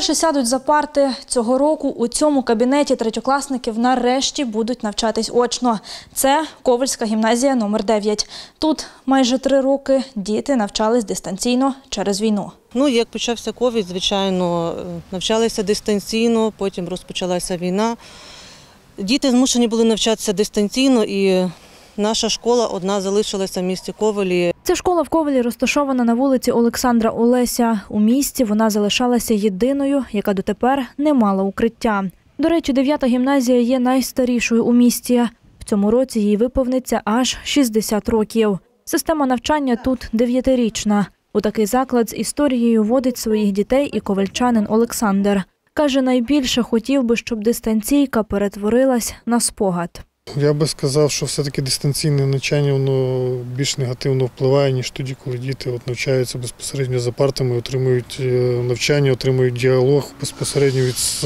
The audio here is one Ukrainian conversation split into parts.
Вперше сядуть за парти. Цього року у цьому кабінеті третьокласників нарешті будуть навчатись очно. Це Ковельська гімназія номер 9. Тут майже 3 роки діти навчались дистанційно через війну. Як почався ковід, звичайно, навчалися дистанційно, потім розпочалася війна. Діти змушені були навчатися дистанційно, і наша школа одна залишилася в місті Ковелі. Ця школа в Ковелі розташована на вулиці Олександра Олеся. У місті вона залишалася єдиною, яка дотепер не мала укриття. До речі, 9-та гімназія є найстарішою у місті. В цьому році їй виповниться аж 60 років. Система навчання тут 9-річна. У такий заклад з історією водить своїх дітей і ковельчанин Олександр. Каже, найбільше хотів би, щоб дистанційка перетворилась на спогад. Я би сказав, що все-таки дистанційне навчання воно більш негативно впливає, ніж тоді, коли діти навчаються безпосередньо за партами, отримують навчання, отримують діалог безпосередньо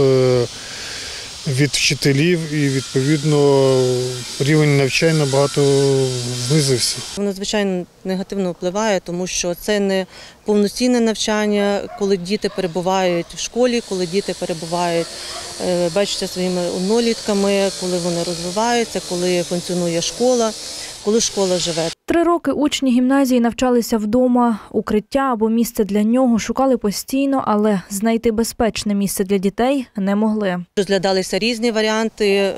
від вчителів і, відповідно, рівень навчання набагато знизився. Воно, звичайно, негативно впливає, тому що це не повноцінне навчання, коли діти перебувають в школі, коли діти перебувають, бачаться своїми однолітками, коли вони розвиваються, коли функціонує школа, коли школа живе. 3 роки учні гімназії навчалися вдома. Укриття або місце для нього шукали постійно, але знайти безпечне місце для дітей не могли. Розглядалися різні варіанти,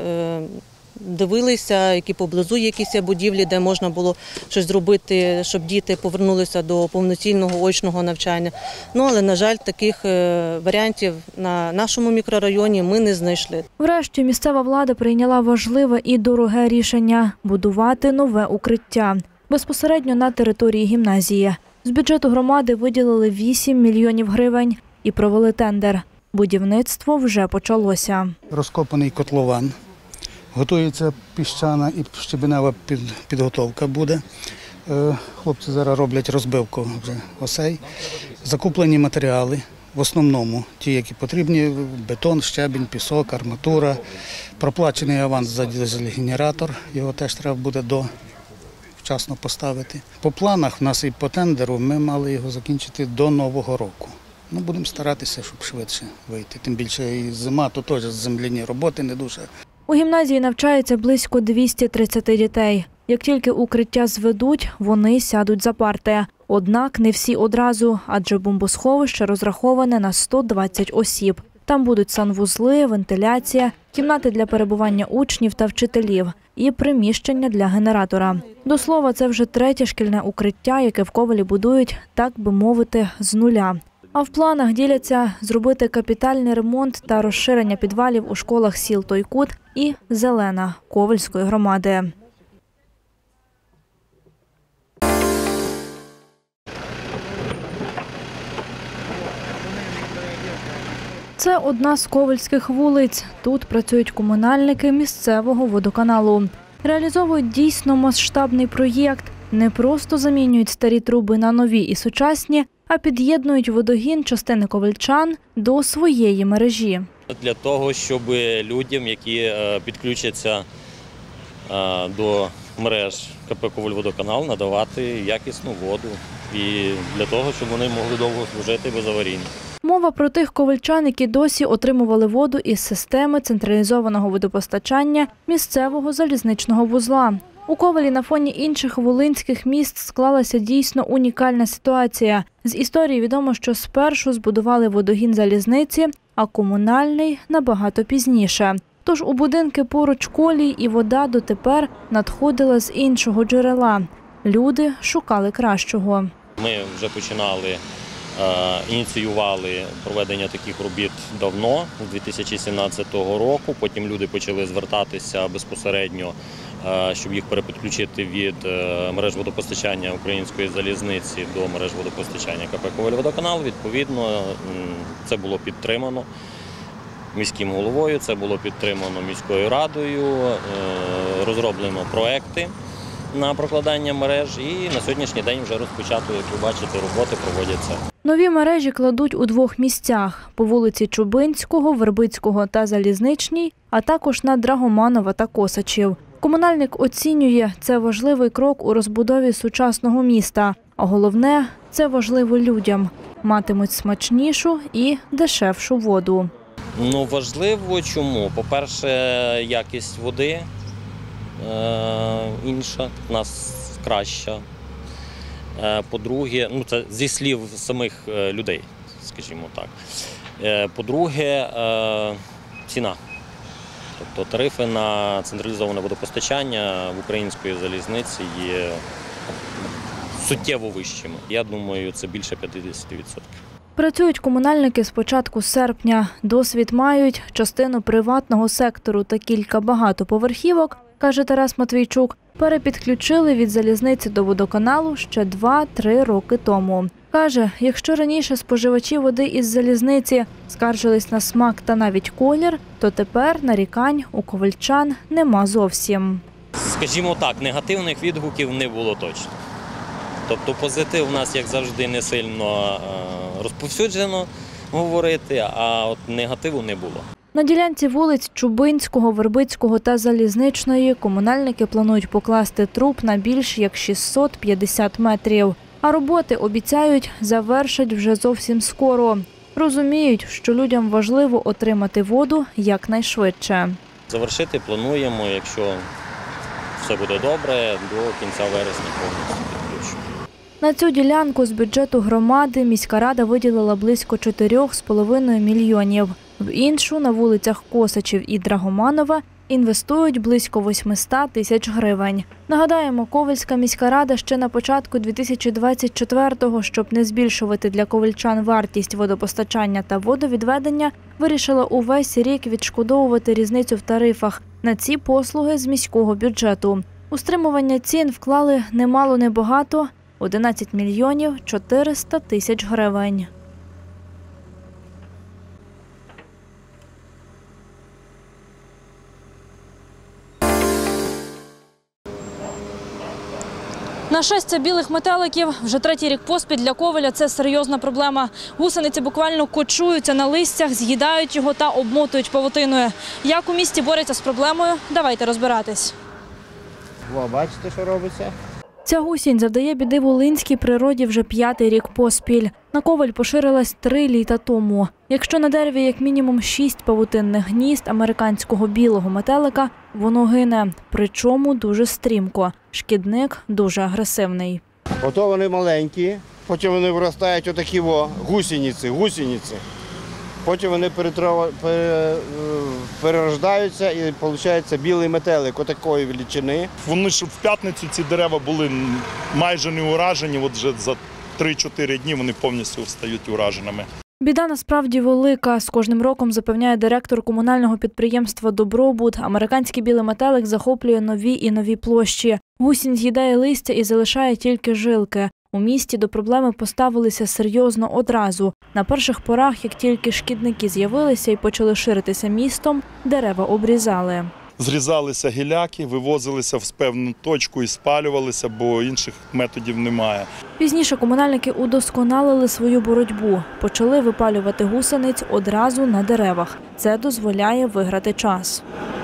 дивилися, які поблизу якісь будівлі, де можна було щось зробити, щоб діти повернулися до повноцінного очного навчання. Але, на жаль, таких варіантів на нашому мікрорайоні ми не знайшли. Врешті місцева влада прийняла важливе і дороге рішення – будувати нове укриття. Безпосередньо на території гімназії. З бюджету громади виділили 8 мільйонів гривень і провели тендер. Будівництво вже почалося. Розкопаний котлован. Готується піщана і щебенева підготовка буде. Хлопці зараз роблять розбивку вже осей. Закуплені матеріали, в основному ті, які потрібні – бетон, щебінь, пісок, арматура. Проплачений аванс за дизель-генератор, його теж треба буде вчасно поставити. По планах в нас і по тендеру ми мали його закінчити до Нового року. Будемо старатися, щоб швидше вийти. Тим більше і зима, то теж земляні роботи не дуже. У гімназії навчається близько 230 дітей. Як тільки укриття зведуть, вони сядуть за парти. Однак не всі одразу, адже бомбосховище розраховане на 120 осіб. Там будуть санвузли, вентиляція, кімнати для перебування учнів та вчителів і приміщення для генератора. До слова, це вже 3-те шкільне укриття, яке в Ковелі будують, так би мовити, з нуля. А в планах діляться зробити капітальний ремонт та розширення підвалів у школах сіл Тойкут і Зелена Ковельської громади. Це одна з ковельських вулиць. Тут працюють комунальники місцевого водоканалу. Реалізовують дійсно масштабний проєкт. Не просто замінюють старі труби на нові і сучасні, а під'єднують водогін частини ковельчан до своєї мережі. Для того, щоб людям, які підключаться до мереж КП «Ковельводоканал», надавати якісну воду. І для того, щоб вони могли довго служити безаварійно. Мова про тих ковельчан, які досі отримували воду із системи централізованого водопостачання місцевого залізничного вузла. У Ковелі на фоні інших волинських міст склалася дійсно унікальна ситуація. З історії відомо, що спершу збудували водогін залізниці, а комунальний – набагато пізніше. Тож у будинки поруч колій і вода дотепер надходила з іншого джерела. Люди шукали кращого. Ми вже починали, ініціювали проведення таких робіт давно, з 2017 року. Потім люди почали звертатися безпосередньо, щоб їх перепідключити від мереж водопостачання Української залізниці до мереж водопостачання КП «Ковельводоканал». Відповідно, це було підтримано міським головою, це було підтримано міською радою, розроблено проекти на прокладання мереж і на сьогоднішній день вже розпочато, як ви бачите, роботи проводяться. Нові мережі кладуть у 2 місцях – по вулиці Чубинського, Вербицького та Залізничній, а також на Драгоманова та Косачів. Комунальник оцінює, це важливий крок у розбудові сучасного міста, а головне – це важливо людям. матимуть смачнішу і дешевшу воду. Ну, важливо чому? По-перше, якість води інша, в нас краща. По-друге, це зі слів самих людей, скажімо так. По-друге, ціна. Тобто тарифи на централізоване водопостачання в української залізниці є суттєво вищими. Я думаю, це більше 50%. Працюють комунальники з початку серпня. Досвід мають, частину приватного сектору та кілька багатоповерхівок, каже Тарас Матвійчук, перепідключили від залізниці до водоканалу ще 2-3 роки тому. Каже, якщо раніше споживачі води із залізниці скаржились на смак та навіть колір, то тепер нарікань у ковальчан нема зовсім. Скажімо так, негативних відгуків не було точно. Тобто позитив у нас, як завжди, не сильно розповсюджено говорити, а от негативу не було. На ділянці вулиць Чубинського, Вербицького та Залізничної комунальники планують покласти труб на більш як 650 метрів. А роботи, обіцяють, завершать вже зовсім скоро. Розуміють, що людям важливо отримати воду якнайшвидше. Завершити плануємо, якщо все буде добре, до кінця вересня повністю підключимо. На цю ділянку з бюджету громади міська рада виділила близько 4,5 мільйонів. В іншу на вулицях Косачів і Драгоманова інвестують близько 800 тисяч гривень. Нагадаємо, Ковельська міська рада ще на початку 2024-го, щоб не збільшувати для ковельчан вартість водопостачання та водовідведення, вирішила увесь рік відшкодовувати різницю в тарифах на ці послуги з міського бюджету. У стримування цін вклали немало-небагато – 11 мільйонів 400 тисяч гривень. Нашестя білих метеликів вже третій рік поспіль для Ковеля – це серйозна проблема. Гусениці буквально кочуються на листях, з'їдають його та обмотують павутиною. Як у місті борються з проблемою? Давайте розбиратись. О, бачите, що робиться? Ця гусінь завдає біди волинській природі вже 5-й рік поспіль. На Ковель поширилась 3 літа тому. Якщо на дереві як мінімум 6 павутинних гнізд американського білого метелика, воно гине. Причому дуже стрімко. Шкідник дуже агресивний. Ото вони маленькі, потім вони виростають отакі гусениці. Потім вони перерождаються і виходить білий метелик отакої величини. Вони ж в п'ятницю ці дерева були майже не уражені, от вже за 3-4 дні вони повністю стають ураженими. Біда насправді велика. З кожним роком, запевняє директор комунального підприємства «Добробут», американський білий метелик захоплює нові і нові площі. Гусінь з'їдає листя і залишає тільки жилки. У місті до проблеми поставилися серйозно одразу. На перших порах, як тільки шкідники з'явилися і почали ширитися містом, дерева обрізали. Зрізалися гіляки, вивозилися в певну точку і спалювалися, бо інших методів немає. Пізніше комунальники удосконалили свою боротьбу. Почали випалювати гусениць одразу на деревах. Це дозволяє виграти час.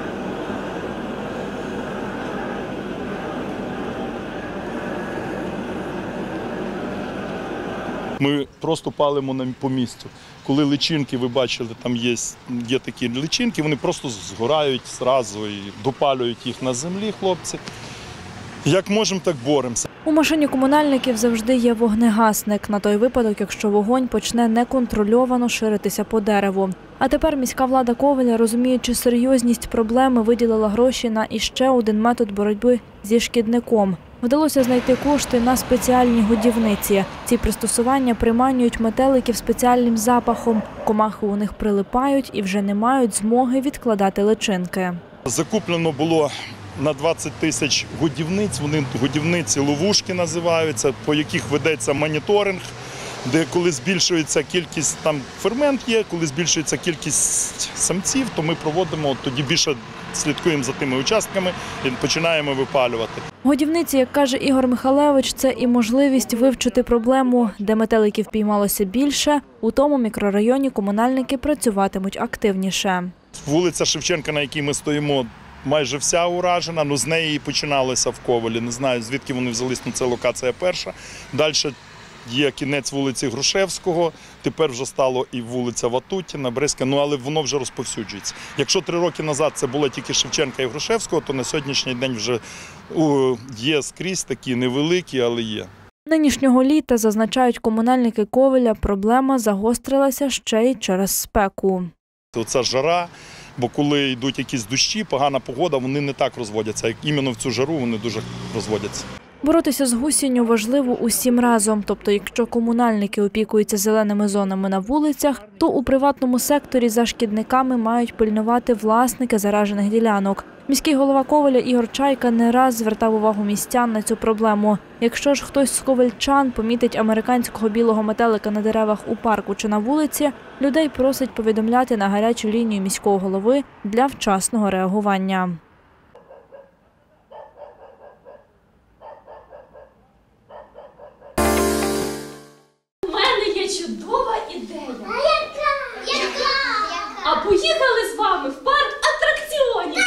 Ми просто палимо по місцю. Коли личинки, ви бачили, там є такі личинки, вони просто згорають одразу і допалюють їх на землі, хлопці. Як можемо, так боремося. У машині комунальників завжди є вогнегасник на той випадок, якщо вогонь почне неконтрольовано ширитися по дереву. А тепер міська влада Ковеля, розуміючи серйозність проблеми, виділила гроші на іще один метод боротьби зі шкідником. Вдалося знайти кошти на спеціальні годівниці. Ці пристосування приманюють метеликів спеціальним запахом. Комахи у них прилипають і вже не мають змоги відкладати личинки. Закуплено було на 20 тисяч годівниць. Вони годівниці-ловушки називаються, по яких ведеться моніторинг, де коли збільшується кількість, там фермент є, коли збільшується кількість самців, то ми проводимо, тоді більше слідкуємо за тими участками і починаємо випалювати. Годівниці, як каже Ігор Михалевич, це і можливість вивчити проблему, де метеликів піймалося більше, у тому мікрорайоні комунальники працюватимуть активніше. Вулиця Шевченка, на якій ми стоїмо, майже вся уражена, але з неї і починалося в Ковелі. Не знаю, звідки вони взялись, але це локація перша. Далі є кінець вулиці Грушевського, тепер вже стало і вулиця Ватутіна, Брестська, але воно вже розповсюджується. Якщо 3 роки назад це було тільки Шевченка і Грушевського, то на сьогоднішній день вже є скрізь такі невеликі, але є. Нинішнього літа, зазначають комунальники Ковеля, проблема загострилася ще й через спеку. Оця жара, бо коли йдуть якісь дощі, погана погода, вони не так розводяться, як іменно в цю жару вони дуже розводяться. Боротися з гусінню важливо усім разом. Тобто, якщо комунальники опікуються зеленими зонами на вулицях, то у приватному секторі за шкідниками мають пильнувати власники заражених ділянок. Міський голова Ковеля Ігор Чайка не раз звертав увагу містян на цю проблему. Якщо ж хтось з ковельчан помітить американського білого метелика на деревах у парку чи на вулиці, людей просить повідомляти на гарячу лінію міського голови для вчасного реагування. У мене є чудова ідея. Яка? А поїхали з вами в парк атракціонів.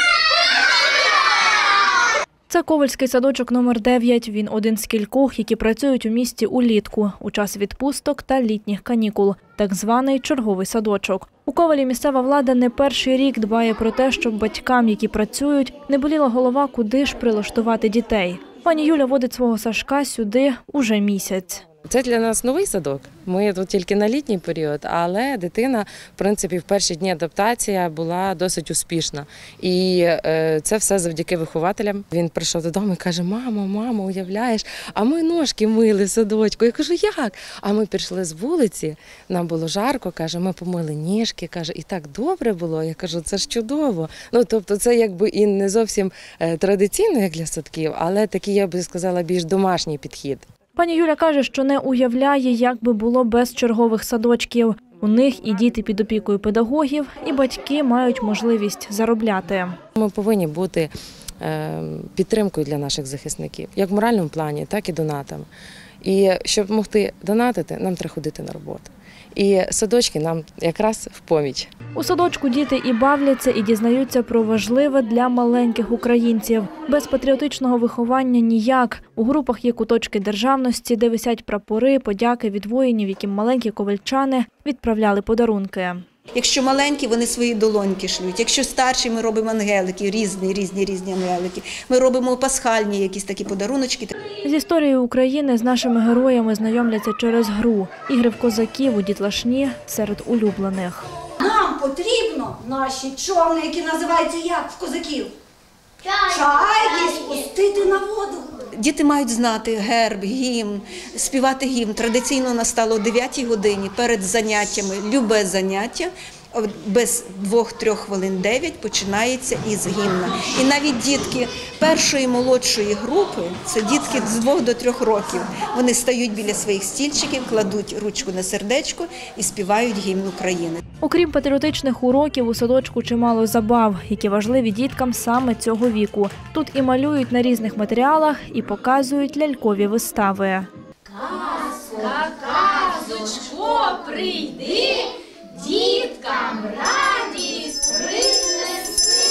Це Ковельський садочок номер 9. Він один з кількох, які працюють у місті улітку, у час відпусток та літніх канікул. Так званий черговий садочок. У Ковелі місцева влада не перший рік дбає про те, щоб батькам, які працюють, не боліла голова, куди ж прилаштувати дітей. Пані Юля водить свого Сашка сюди уже місяць. Це для нас новий садок. Ми тут тільки на літній період, але дитина, в принципі, в перші дні адаптація була досить успішна. І це все завдяки вихователям. Він прийшов додому і каже: мамо, уявляєш, а ми ножки мили в садочку. Я кажу: як? А ми пішли з вулиці, нам було жарко, каже, ми помили ніжки, каже, і так добре було. Я кажу: це ж чудово. Ну, тобто це якби і не зовсім традиційно, як для садків, але такий, я би сказала, більш домашній підхід. Пані Юля каже, що не уявляє, як би було без чергових садочків. У них і діти під опікою педагогів, і батьки мають можливість заробляти. Ми повинні бути підтримкою для наших захисників, як в моральному плані, так і донатами. І щоб могти донатити, нам треба ходити на роботу. І садочки нам якраз в поміч. У садочку діти і бавляться, і дізнаються про важливе для маленьких українців. Без патріотичного виховання ніяк. У групах є куточки державності, де висять прапори, подяки від воїнів, яким маленькі ковельчани відправляли подарунки. Якщо маленькі, вони свої долоньки шлють. Якщо старші, ми робимо ангелики, різні ангелики. Ми робимо пасхальні якісь такі подаруночки. З історією України з нашими героями знайомляться через гру. Ігри в козаків у дітлашні серед улюблених. Нам потрібно наші човни, які називаються як в козаків? Чайки спустити на воду. Діти мають знати герб, гімн, співати гімн. Традиційно настало о 9 годині перед заняттями, любе заняття, без 2-3 хвилин 9 починається із гімна. І навіть дітки першої молодшої групи, це дітки з 2 до 3 років, вони стають біля своїх стільчиків, кладуть ручку на сердечко і співають гімн України. Окрім патріотичних уроків, у садочку чимало забав, які важливі діткам саме цього віку. Тут і малюють на різних матеріалах, і показують лялькові вистави. Казка, казочко, прийди, діткам радість принеси.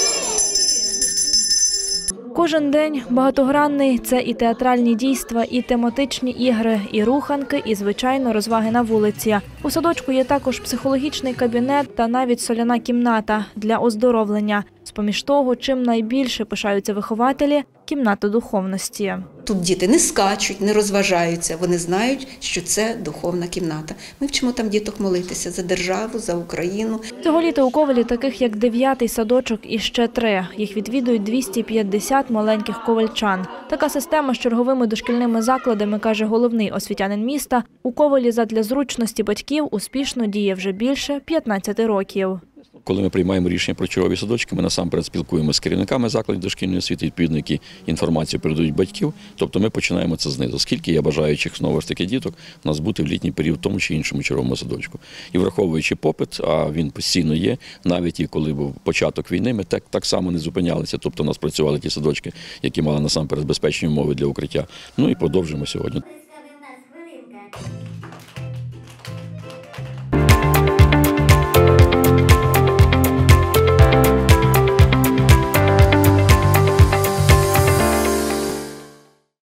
Кожен день багатогранний – це і театральні дійства, і тематичні ігри, і руханки, і, звичайно, розваги на вулиці. У садочку є також психологічний кабінет та навіть соляна кімната для оздоровлення. З-поміж того, чим найбільше пишаються вихователі – кімната духовності. Тут діти не скачуть, не розважаються, вони знають, що це духовна кімната. Ми вчимо там діток молитися за державу, за Україну. Цього літа у Ковелі таких як 9-й садочок і ще 3. Їх відвідують 250 маленьких ковельчан. Така система з черговими дошкільними закладами, каже головний освітянин міста, у Ковелі задля зручності батьків успішно діє вже більше 15 років. Коли ми приймаємо рішення про чергові садочки, ми насамперед спілкуємося з керівниками закладів дошкільної освіти, відповідно, які інформацію передають батьків. Тобто ми починаємо це знизу. Скільки є бажаючих, знову ж таки, діток у нас бути в літній період в тому чи іншому черговому садочку. І враховуючи попит, а він постійно є, навіть і коли був початок війни, ми так само не зупинялися. Тобто у нас працювали ті садочки, які мали насамперед безпечні умови для укриття. Ну і продовжуємо сьогодні.